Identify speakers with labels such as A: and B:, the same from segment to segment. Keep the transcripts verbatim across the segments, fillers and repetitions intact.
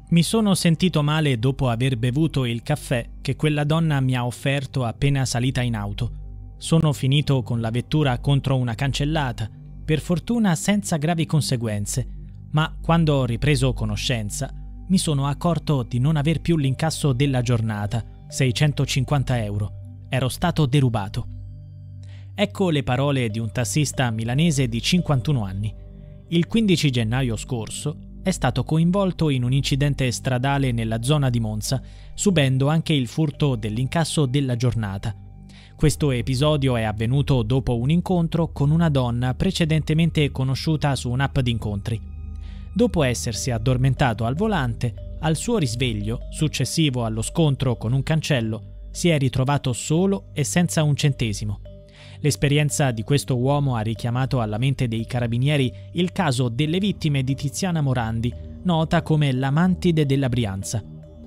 A: Mi sono sentito male dopo aver bevuto il caffè che quella donna mi ha offerto appena salita in auto. Sono finito con la vettura contro una cancellata, per fortuna senza gravi conseguenze, ma quando ho ripreso conoscenza mi sono accorto di non aver più l'incasso della giornata, seicentocinquanta euro. Ero stato derubato. Ecco le parole di un tassista milanese di cinquantuno anni. Il quindici gennaio scorso è stato coinvolto in un incidente stradale nella zona di Monza, subendo anche il furto dell'incasso della giornata. Questo episodio è avvenuto dopo un incontro con una donna precedentemente conosciuta su un'app di incontri. Dopo essersi addormentato al volante, al suo risveglio, successivo allo scontro con un cancello, si è ritrovato solo e senza un centesimo. L'esperienza di questo uomo ha richiamato alla mente dei carabinieri il caso delle vittime di Tiziana Morandi, nota come la Mantide della Brianza.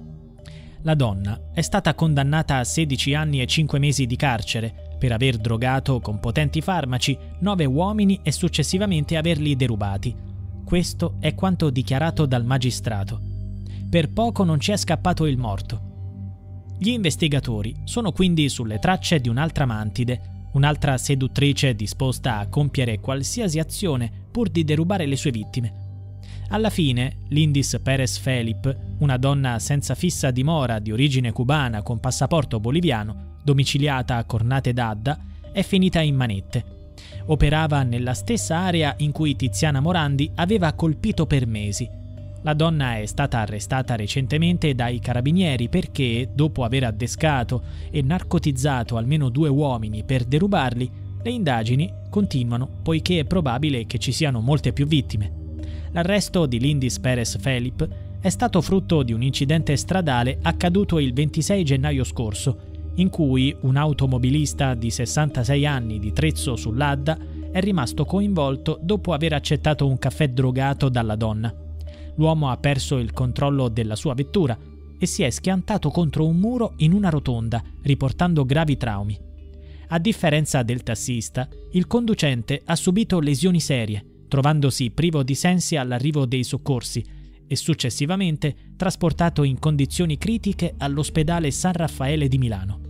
A: La donna è stata condannata a sedici anni e cinque mesi di carcere per aver drogato con potenti farmaci nove uomini e successivamente averli derubati. Questo è quanto dichiarato dal magistrato. Per poco non ci è scappato il morto. Gli investigatori sono quindi sulle tracce di un'altra Mantide, un'altra seduttrice disposta a compiere qualsiasi azione pur di derubare le sue vittime. Alla fine, Lindis Perez Felip, una donna senza fissa dimora di origine cubana con passaporto boliviano, domiciliata a Cornate d'Adda, è finita in manette. Operava nella stessa area in cui Tiziana Morandi aveva colpito per mesi. La donna è stata arrestata recentemente dai carabinieri perché, dopo aver addescato e narcotizzato almeno due uomini per derubarli, le indagini continuano poiché è probabile che ci siano molte più vittime. L'arresto di Lindis Perez Felip è stato frutto di un incidente stradale accaduto il ventisei gennaio scorso, in cui un automobilista di sessantasei anni di Trezzo sull'Adda è rimasto coinvolto dopo aver accettato un caffè drogato dalla donna. L'uomo ha perso il controllo della sua vettura e si è schiantato contro un muro in una rotonda, riportando gravi traumi. A differenza del tassista, il conducente ha subito lesioni serie, trovandosi privo di sensi all'arrivo dei soccorsi e successivamente trasportato in condizioni critiche all'ospedale San Raffaele di Milano.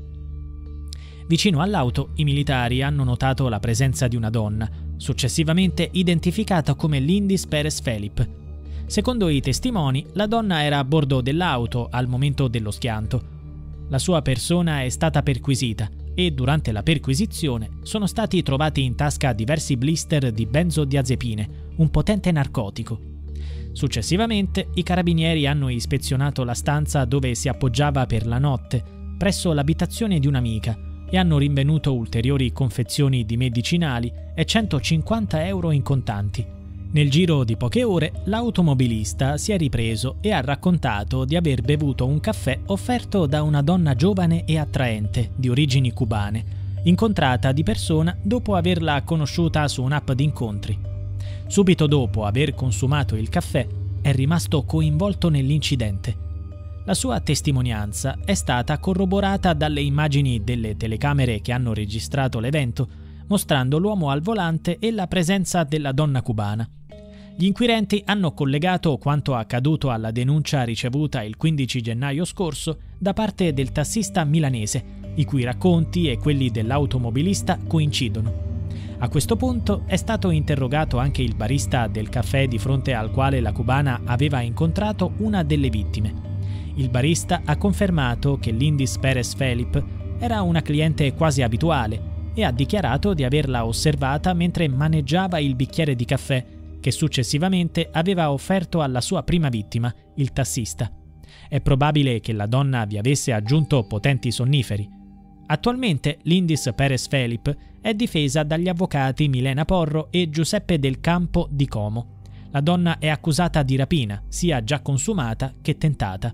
A: Vicino all'auto, i militari hanno notato la presenza di una donna, successivamente identificata come Lindis Perez Felip. Secondo i testimoni, la donna era a bordo dell'auto al momento dello schianto. La sua persona è stata perquisita e durante la perquisizione sono stati trovati in tasca diversi blister di benzodiazepine, un potente narcotico. Successivamente, i carabinieri hanno ispezionato la stanza dove si appoggiava per la notte, presso l'abitazione di un'amica, e hanno rinvenuto ulteriori confezioni di medicinali e centocinquanta euro in contanti. Nel giro di poche ore, l'automobilista si è ripreso e ha raccontato di aver bevuto un caffè offerto da una donna giovane e attraente, di origini cubane, incontrata di persona dopo averla conosciuta su un'app di incontri. Subito dopo aver consumato il caffè, è rimasto coinvolto nell'incidente. La sua testimonianza è stata corroborata dalle immagini delle telecamere che hanno registrato l'evento, mostrando l'uomo al volante e la presenza della donna cubana. Gli inquirenti hanno collegato quanto accaduto alla denuncia ricevuta il quindici gennaio scorso da parte del tassista milanese, i cui racconti e quelli dell'automobilista coincidono. A questo punto è stato interrogato anche il barista del caffè di fronte al quale la cubana aveva incontrato una delle vittime. Il barista ha confermato che Lindis Perez Felip era una cliente quasi abituale e ha dichiarato di averla osservata mentre maneggiava il bicchiere di caffè che successivamente aveva offerto alla sua prima vittima, il tassista. È probabile che la donna vi avesse aggiunto potenti sonniferi. Attualmente Lindis Perez Felip è difesa dagli avvocati Milena Porro e Giuseppe Del Campo di Como. La donna è accusata di rapina, sia già consumata che tentata.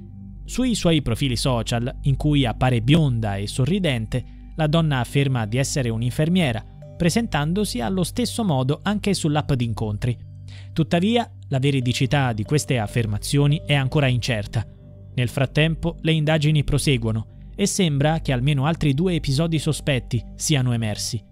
A: Sui suoi profili social, in cui appare bionda e sorridente, la donna afferma di essere un'infermiera, presentandosi allo stesso modo anche sull'app di incontri. Tuttavia, la veridicità di queste affermazioni è ancora incerta. Nel frattempo, le indagini proseguono e sembra che almeno altri due episodi sospetti siano emersi.